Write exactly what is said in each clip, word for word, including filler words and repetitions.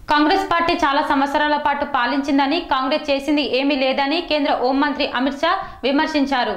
Congress party చాలా సంవత్సరాల పాటు పాలించిందని, కాంగ్రెస్ చేసింది ఏమీ లేదని కేంద్ర హోంమంత్రి అమిత్ షా విమర్శించారు.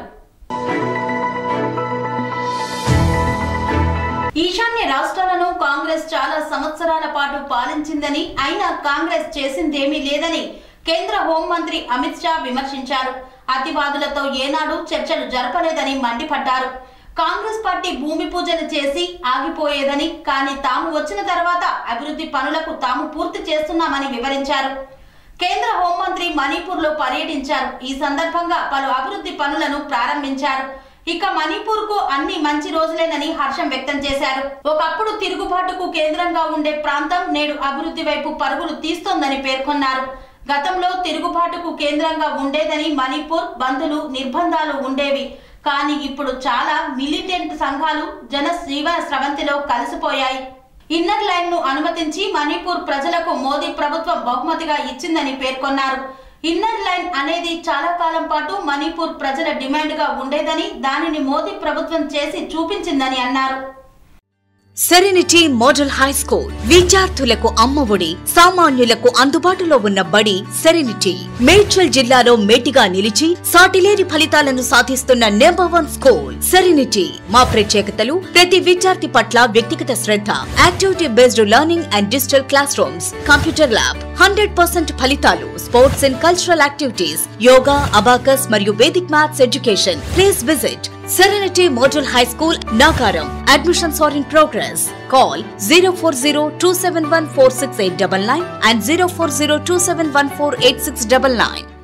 ఈశాన్య రాష్ట్రాలను కాంగ్రెస్ చాలా సంవత్సరాల పాటు పాలించిందని, అయినా కాంగ్రెస్ చేసిందేమీ లేదని కేంద్ర హోంమంత్రి అమిత్ షా విమర్శించారు. అతివాదులతో ఏనాడు చర్చలు జరపలేదని మండిపడ్డారు. కాంగ్రెస్ పార్టీ భూమి పూజలు చేసి ఆగిపోయేదని, కానీ తాము వచ్చిన తర్వాత అభివృద్ధి పనులకు తాము పూర్తి చేస్తున్నామని వివరించారు. కేంద్ర హోంమంత్రి మణిపూర్ లో పర్యటించారు. ఈ సందర్భంగా పలు అభివృద్ధి పనులను ప్రారంభించారు. ఇక మణిపూర్ కు అన్ని మంచి రోజులేనని హర్షం వ్యక్తం చేశారు. ఒకప్పుడు తిరుగుబాటుకు కేంద్రంగా ఉండే ప్రాంతం నేడు అభివృద్ధి వైపు పరుగులు తీస్తోందని పేర్కొన్నారు. గతంలో తిరుగుబాటుకు కేంద్రంగా ఉండేదని మణిపూర్ బంధులు నిర్బంధాలు ఉండేవి. కానీ ఇప్పుడు చాలా మిలిటెంట్ సంఘాలు జన జీవన స్రవంతిలో కలిసిపోయాయి. ఇన్నర్ లైన్ ను అనుమతించి మణిపూర్ ప్రజలకు మోదీ ప్రభుత్వం బహుమతిగా ఇచ్చిందని పేర్కొన్నారు. ఇన్నర్ లైన్ అనేది చాలా కాలం పాటు మణిపూర్ ప్రజల డిమాండ్ గా ఉండేదని, దానిని మోదీ ప్రభుత్వం చేసి చూపించిందని అన్నారు. సెరెనిటీ మోడల్ హై స్కూల్ విద్యార్థులకు అమ్మఒడి, సామాన్యులకు అందుబాటులో ఉన్న బడి సెరెనిటీ. మేడ్చల్ జిల్లాలో మేటిగా నిలిచి సాటిలేని ఫలితాలను సాధిస్తున్న నెంబర్ వన్ స్కూల్ సెరెనిటీ. మా ప్రత్యేకతలు ప్రతి విద్యార్థి పట్ల వ్యక్తిగత శ్రద్ధ, activity based learning and digital classrooms, computer lab, hundred percent ఫలితాలు, sports and cultural activities, yoga, abacus మరియు Vedic maths education. Please visit Serenity Model High School, Nagaram. Admissions are in progress. Call zero four zero two seven one four six eight nine nine and zero four zero two seven one four eight six nine nine.